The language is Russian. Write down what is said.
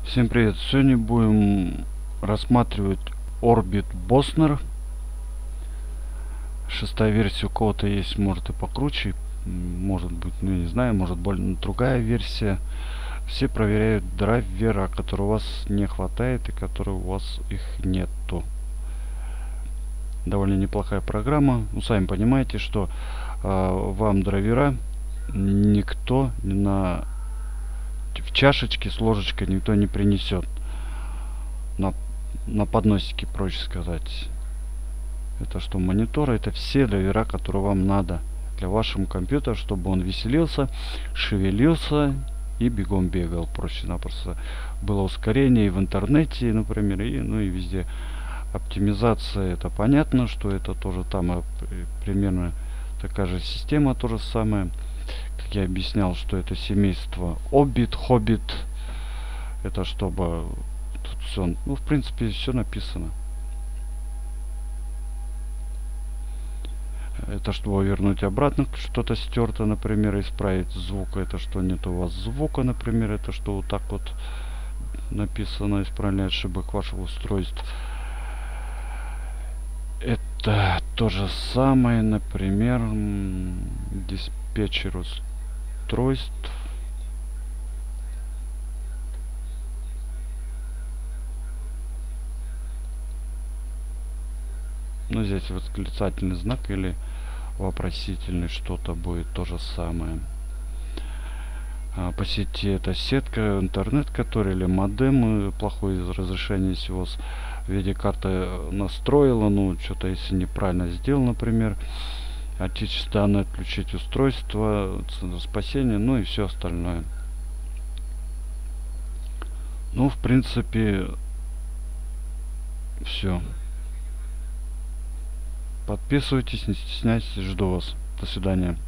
Всем привет! Сегодня будем рассматривать Orbit Bosner. Шестая версия у кого-то есть, может и покруче, может быть, ну не знаю, может другая версия. Все проверяют драйвера, который у вас не хватает и который у вас их нету. Довольно неплохая программа. Ну, сами понимаете, что вам драйвера никто в чашечке с ложечкой никто не принесет. На подносике, проще сказать. Это что, монитор, это все драйвера, которые вам надо для вашего компьютера, чтобы он веселился, шевелился и бегом бегал. Проще-напросто было ускорение и в интернете, например, и везде. Оптимизация, это понятно, что это тоже там примерно такая же система, то же самое. Как я объяснял, что это семейство Orbit, Hobbit. Это чтобы тут все, ну в принципе все написано. Это чтобы вернуть обратно что-то стерто, например, исправить звук. Это что нет у вас звука, например, это что вот так вот написано, исправлять ошибок вашего устройства. Это то же самое, например, диспетчер устройств. Ну, здесь восклицательный знак или вопросительный что-то будет то же самое. По сети это сетка, интернет, который или модем, плохое разрешение всего, видеокарта настроила, ну что-то если неправильно сделал, например, отечественные данные, отключить устройство, спасение, ну и все остальное. Ну, в принципе, все. Подписывайтесь, не стесняйтесь, жду вас. До свидания.